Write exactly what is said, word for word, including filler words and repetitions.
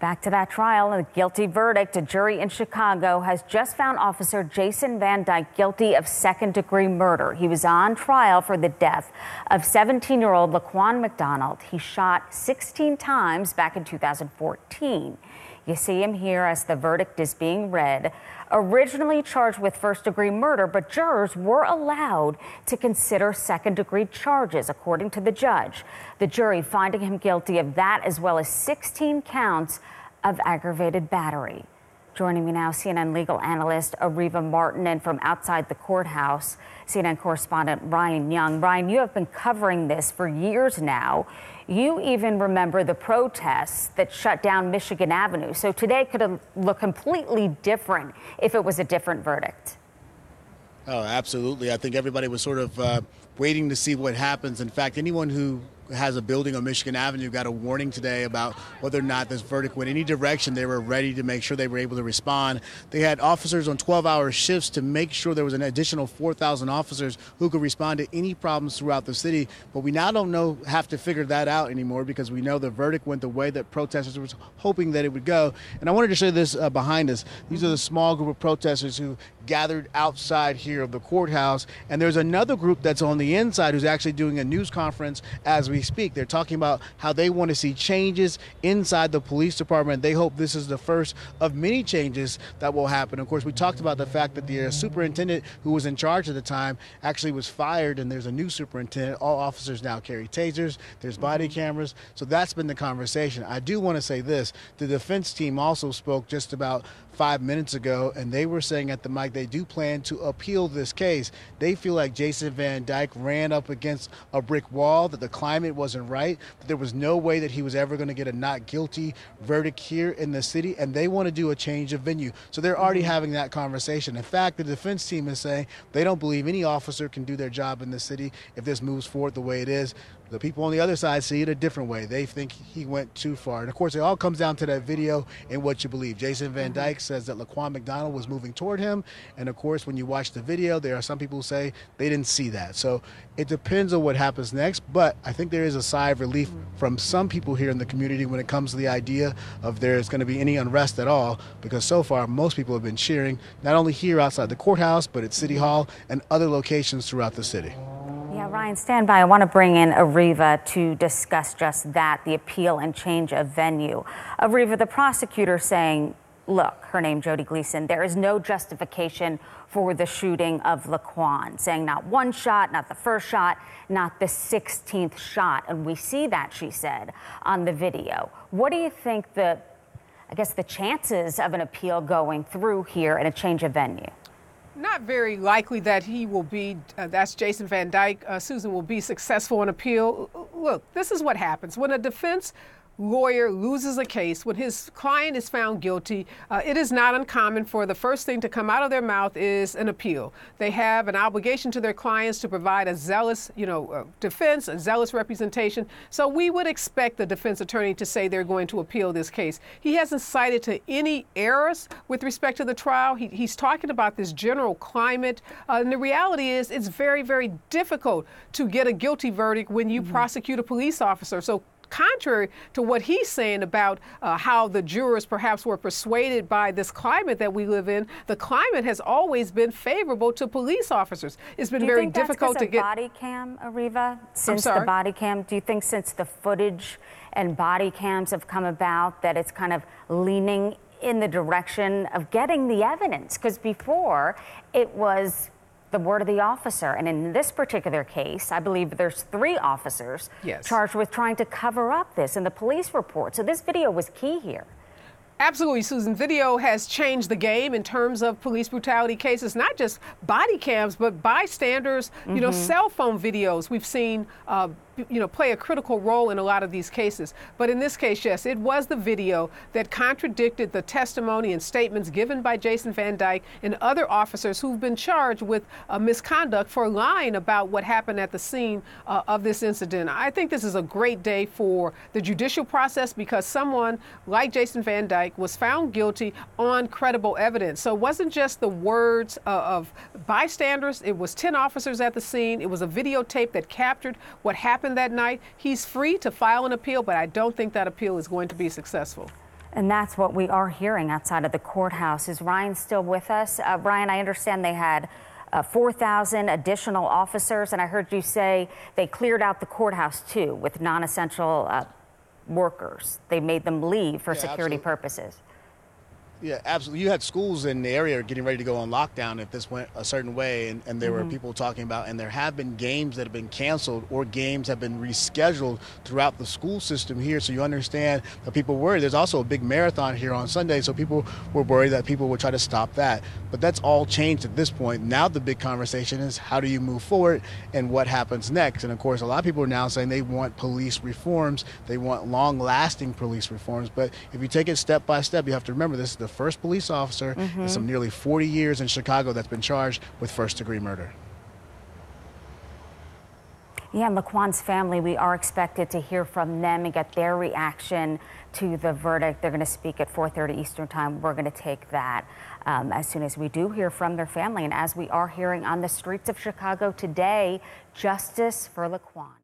Back to that trial, a guilty verdict. A jury in Chicago has just found Officer Jason Van Dyke guilty of second-degree murder. He was on trial for the death of seventeen-year-old Laquan McDonald. He shot sixteen times back in two thousand fourteen. You see him here as the verdict is being read. Originally charged with first-degree murder, but jurors were allowed to consider second-degree charges, according to the judge. The jury finding him guilty of that as well as sixteen counts of aggravated battery. Joining me now, C N N legal analyst Ariva Martin, and from outside the courthouse, C N N correspondent Ryan Young. Ryan, you have been covering this for years now. You even remember the protests that shut down Michigan Avenue. So today could have looked completely different if it was a different verdict. Oh, absolutely. I think everybody was sort of uh, waiting to see what happens. In fact, anyone who has a building on Michigan Avenue got a warning today about whether or not this verdict went any direction. They were ready to make sure they were able to respond. They had officers on twelve-hour shifts to make sure there was an additional four thousand officers who could respond to any problems throughout the city. But we now don't know, have to figure that out anymore, because we know the verdict went the way that protesters were hoping that it would go. And I wanted to show this uh, behind us. These are the small group of protesters who gathered outside here of the courthouse. And there's another group that's on the inside who's actually doing a news conference as we speak. They're talking about how they want to see changes inside the police department. They hope this is the first of many changes that will happen. Of course, we talked about the fact that the uh, superintendent who was in charge at the time actually was fired, and there's a new superintendent. All officers now carry tasers. There's body cameras. So that's been the conversation. I do want to say this. The defense team also spoke just about five minutes ago, and they were saying at the mic they do plan to appeal this case. They feel like Jason Van Dyke ran up against a brick wall, that the climate wasn't right, that there was no way that he was ever going to get a not guilty verdict here in the city, and they want to do a change of venue. So they're already having that conversation. In fact, the defense team is saying they don't believe any officer can do their job in the city if this moves forward the way it is. The people on the other side see it a different way. They think he went too far. And, of course, it all comes down to that video and what you believe. Jason Van Dyke says that Laquan McDonald was moving toward him. And, of course, when you watch the video, there are some people who say they didn't see that. So it depends on what happens next. But I think there is a sigh of relief from some people here in the community when it comes to the idea of there's going to be any unrest at all, because so far most people have been cheering, not only here outside the courthouse, but at City Hall and other locations throughout the city. Yeah, Ryan, stand by. I want to bring in Ariva to discuss just that, the appeal and change of venue. Ariva, the prosecutor saying, look, her name Jody Gleason, there is no justification for the shooting of Laquan, saying not one shot, not the first shot, not the sixteenth shot. And we see that, she said, on the video. What do you think the, I guess, the chances of an appeal going through here and a change of venue? Not very likely that he will be, uh, that's Jason Van Dyke, uh, Susan, will be successful in appeal. Look, this is what happens. When a defense lawyer loses a case, when his client is found guilty, uh, it is not uncommon for the first thing to come out of their mouth is an appeal. They have an obligation to their clients to provide a zealous, you know, uh, defense, a zealous representation. So we would expect the defense attorney to say they're going to appeal this case. He hasn't cited to any errors with respect to the trial. He, he's talking about this general climate. Uh, and the reality is it's very, very difficult to get a guilty verdict when you mm-hmm. prosecute a police officer. So contrary to what he's saying about uh, how the jurors perhaps were persuaded by this climate that we live in, the climate has always been favorable to police officers. It's been very difficult to get body cam, Ariva. Since the body cam, do you think since the footage and body cams have come about that it's kind of leaning in the direction of getting the evidence? Because before it was the word of the officer. And in this particular case, I believe there's three officers yes. charged with trying to cover up this in the police report. So this video was key here. Absolutely, Susan. Video has changed the game in terms of police brutality cases, not just body cams, but bystanders, mm-hmm. you know, cell phone videos we've seen, uh, you know, play a critical role in a lot of these cases. But in this case, yes, it was the video that contradicted the testimony and statements given by Jason Van Dyke and other officers who've been charged with uh, misconduct for lying about what happened at the scene uh, of this incident. I think this is a great day for the judicial process because someone like Jason Van Dyke was found guilty on credible evidence. So it wasn't just the words uh, of bystanders. It was ten officers at the scene. It was a videotape that captured what happened that night. He's free to file an appeal, but I don't think that appeal is going to be successful. And that's what we are hearing outside of the courthouse. Is Ryan still with us? Uh, Ryan, I understand they had uh, four thousand additional officers, and I heard you say they cleared out the courthouse too with non-essential uh, workers. They made them leave for yeah, security absolutely. purposes. Yeah, absolutely. You had schools in the area getting ready to go on lockdown if this went a certain way, and, and there mm-hmm. were people talking about, and there have been games that have been canceled or games have been rescheduled throughout the school system here, so you understand that people worry. There's also a big marathon here on Sunday, so people were worried that people would try to stop that. But that's all changed at this point. Now the big conversation is how do you move forward and what happens next? And of course, a lot of people are now saying they want police reforms. They want long-lasting police reforms. But if you take it step by step, you have to remember this is the first police officer mm-hmm. in some nearly forty years in Chicago that's been charged with first-degree murder. Yeah, and Laquan's family, we are expected to hear from them and get their reaction to the verdict. They're going to speak at four thirty Eastern Time. We're going to take that um, as soon as we do hear from their family. And as we are hearing on the streets of Chicago today, justice for Laquan.